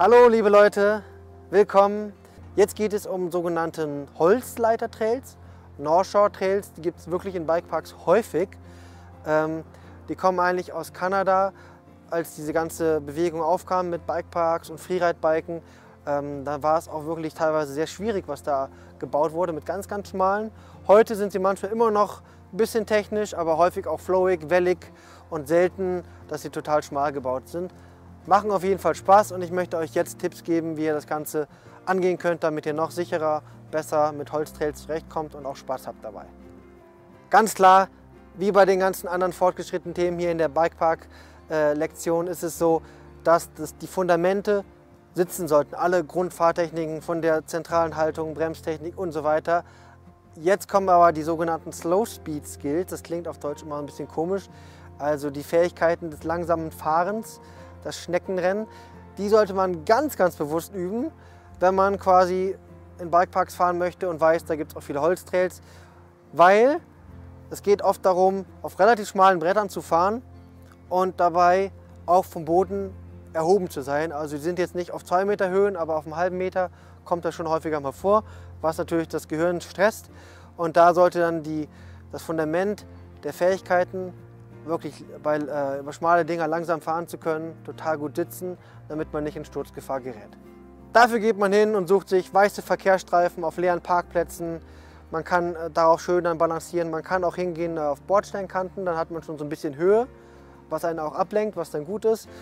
Hallo liebe Leute, willkommen. Jetzt geht es um sogenannte Holzleiter-Trails, North Shore Trails. Die gibt es wirklich in Bikeparks häufig. Die kommen eigentlich aus Kanada, als diese ganze Bewegung aufkam mit Bikeparks und Freeride-Biken. Da war es auch wirklich teilweise sehr schwierig, was da gebaut wurde mit ganz, ganz schmalen. Heute sind sie manchmal immer noch ein bisschen technisch, aber häufig auch flowig, wellig und selten, dass sie total schmal gebaut sind. Machen auf jeden Fall Spaß und ich möchte euch jetzt Tipps geben, wie ihr das Ganze angehen könnt, damit ihr noch sicherer, besser mit Holztrails zurechtkommt und auch Spaß habt dabei. Ganz klar, wie bei den ganzen anderen fortgeschrittenen Themen hier in der Bikepark-Lektion ist es so, dass die Fundamente sitzen sollten. Alle Grundfahrtechniken von der zentralen Haltung, Bremstechnik und so weiter. Jetzt kommen aber die sogenannten Slow Speed Skills. Das klingt auf Deutsch immer ein bisschen komisch. Also die Fähigkeiten des langsamen Fahrens, das Schneckenrennen, die sollte man ganz, ganz bewusst üben, wenn man quasi in Bikeparks fahren möchte und weiß, da gibt es auch viele Holztrails, weil es geht oft darum, auf relativ schmalen Brettern zu fahren und dabei auch vom Boden erhoben zu sein. Also sie sind jetzt nicht auf 2 Meter Höhen, aber auf einem halben Meter kommt das schon häufiger mal vor, was natürlich das Gehirn stresst. Und da sollte dann das Fundament der Fähigkeiten, wirklich über schmale Dinger langsam fahren zu können, total gut sitzen, damit man nicht in Sturzgefahr gerät. Dafür geht man hin und sucht sich weiße Verkehrsstreifen auf leeren Parkplätzen. Man kann darauf schön dann balancieren. Man kann auch hingehen auf Bordsteinkanten, dann hat man schon so ein bisschen Höhe, was einen auch ablenkt, was dann gut ist.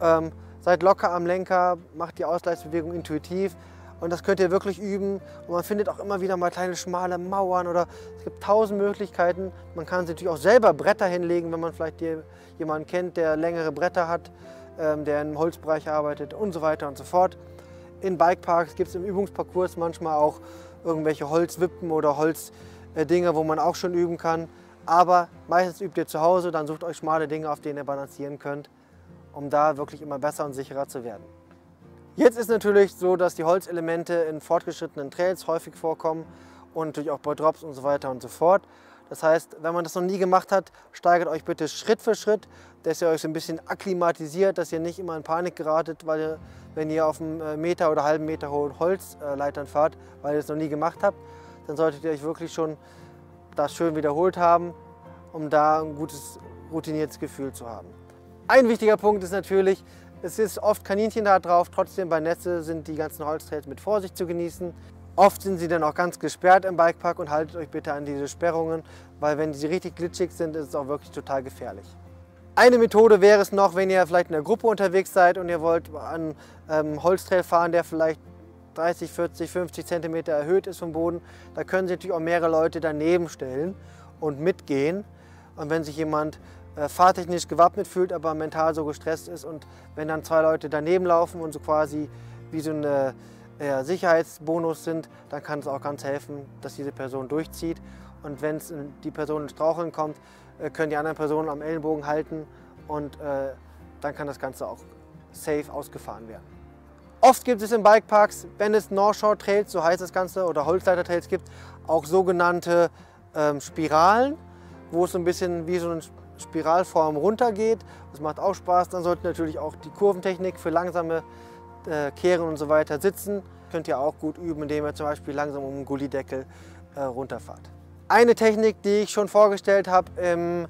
Seid locker am Lenker, macht die Ausgleichsbewegung intuitiv. Und das könnt ihr wirklich üben. Und man findet auch immer wieder mal kleine schmale Mauern oder es gibt 1000 Möglichkeiten. Man kann sich natürlich auch selber Bretter hinlegen, wenn man vielleicht jemanden kennt, der längere Bretter hat, der im Holzbereich arbeitet und so weiter und so fort. In Bikeparks gibt es im Übungsparcours manchmal auch irgendwelche Holzwippen oder Holzdinge, wo man auch schon üben kann. Aber meistens übt ihr zu Hause, dann sucht euch schmale Dinge, auf denen ihr balancieren könnt, um da wirklich immer besser und sicherer zu werden. Jetzt ist natürlich so, dass die Holzelemente in fortgeschrittenen Trails häufig vorkommen und natürlich auch bei Drops und so weiter und so fort. Das heißt, wenn man das noch nie gemacht hat, steigert euch bitte Schritt für Schritt, dass ihr euch so ein bisschen akklimatisiert, dass ihr nicht immer in Panik geratet, wenn ihr auf einem Meter oder halben Meter hohen Holzleitern fahrt, weil ihr es noch nie gemacht habt. Dann solltet ihr euch wirklich schon das schön wiederholt haben, um da ein gutes, routiniertes Gefühl zu haben. Ein wichtiger Punkt ist natürlich, es ist oft Kaninchen da drauf, trotzdem bei Nässe sind die ganzen Holztrails mit Vorsicht zu genießen. Oft sind sie dann auch ganz gesperrt im Bikepark und haltet euch bitte an diese Sperrungen, weil wenn sie richtig glitschig sind, ist es auch wirklich total gefährlich. Eine Methode wäre es noch, wenn ihr vielleicht in der Gruppe unterwegs seid und ihr wollt an Holztrail fahren, der vielleicht 30, 40, 50 cm erhöht ist vom Boden, da können sich natürlich auch mehrere Leute daneben stellen und mitgehen. Und wenn sich jemand fahrtechnisch gewappnet fühlt, aber mental so gestresst ist und wenn dann 2 Leute daneben laufen und so quasi wie so eine Sicherheitsbonus sind, dann kann es auch ganz helfen, dass diese Person durchzieht. Und wenn die Person ins Straucheln kommt, können die anderen Personen am Ellenbogen halten und dann kann das Ganze auch safe ausgefahren werden. Oft gibt es in Bikeparks, wenn es North Shore Trails, so heißt das Ganze, oder Holzleiter Trails gibt, auch sogenannte Spiralen, wo es so ein bisschen wie so eine Spiralform runtergeht. Das macht auch Spaß. Dann sollte natürlich auch die Kurventechnik für langsame Kehren und so weiter sitzen. Könnt ihr auch gut üben, indem ihr zum Beispiel langsam um den Gullideckel runterfahrt. Eine Technik, die ich schon vorgestellt habe im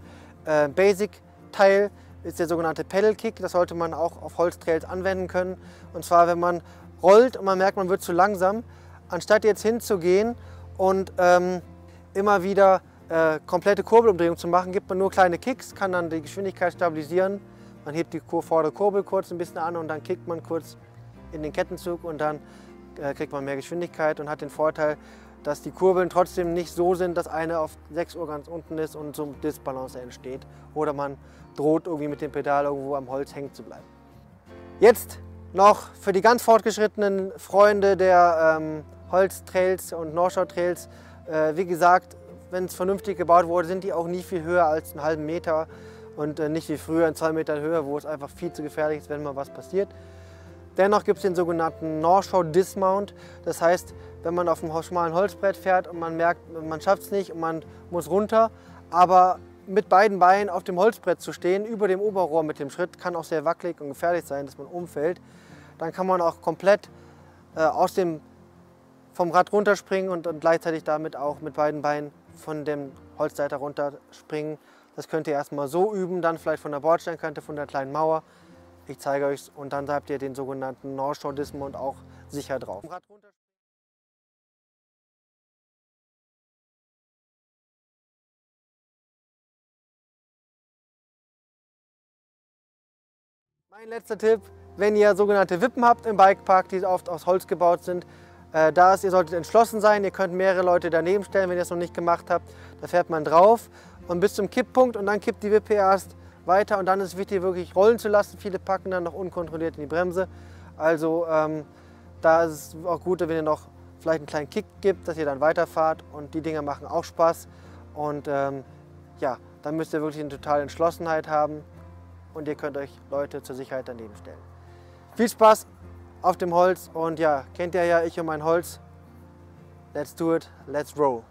Basic-Teil, ist der sogenannte Pedal Kick. Das sollte man auch auf Holztrails anwenden können. Und zwar, wenn man rollt und man merkt, man wird zu langsam, anstatt jetzt hinzugehen und immer wieder komplette Kurbelumdrehung zu machen, gibt man nur kleine Kicks, kann dann die Geschwindigkeit stabilisieren. Man hebt die vordere Kurbel kurz ein bisschen an und dann kickt man kurz in den Kettenzug und dann kriegt man mehr Geschwindigkeit und hat den Vorteil, dass die Kurbeln trotzdem nicht so sind, dass eine auf 6 Uhr ganz unten ist und so ein Disbalance entsteht. Oder man droht irgendwie mit dem Pedal irgendwo am Holz hängen zu bleiben. Jetzt noch für die ganz fortgeschrittenen Freunde der Holztrails und North Shore Trails. Wie gesagt, wenn es vernünftig gebaut wurde, sind die auch nie viel höher als einen halben Meter und nicht wie früher in 2 Metern Höhe, wo es einfach viel zu gefährlich ist, wenn mal was passiert. Dennoch gibt es den sogenannten North Shore Dismount. Das heißt, wenn man auf einem schmalen Holzbrett fährt und man merkt, man schafft es nicht und man muss runter, aber mit beiden Beinen auf dem Holzbrett zu stehen, über dem Oberrohr mit dem Schritt, kann auch sehr wackelig und gefährlich sein, dass man umfällt. dann kann man auch komplett vom Rad runterspringen und gleichzeitig damit auch mit beiden Beinen von dem Holzleiter runterspringen. Das könnt ihr erstmal so üben, dann vielleicht von der Bordsteinkante, von der kleinen Mauer. Ich zeige euch und dann habt ihr den sogenannten North Shore Dismount auch sicher drauf. Mein letzter Tipp, wenn ihr sogenannte Wippen habt im Bikepark, die oft aus Holz gebaut sind, ihr solltet entschlossen sein, ihr könnt mehrere Leute daneben stellen, wenn ihr es noch nicht gemacht habt. Da fährt man drauf und bis zum Kipppunkt und dann kippt die Wippe erst weiter und dann ist es wichtig, wirklich rollen zu lassen. Viele packen dann noch unkontrolliert in die Bremse. Also da ist es auch gut, wenn ihr noch vielleicht einen kleinen Kick gibt, dass ihr dann weiterfahrt und die Dinger machen auch Spaß. Und ja, dann müsst ihr wirklich eine totale Entschlossenheit haben und ihr könnt euch Leute zur Sicherheit daneben stellen. Viel Spaß auf dem Holz und ja, kennt ihr ja, ich und mein Holz. Let's do it, let's roll.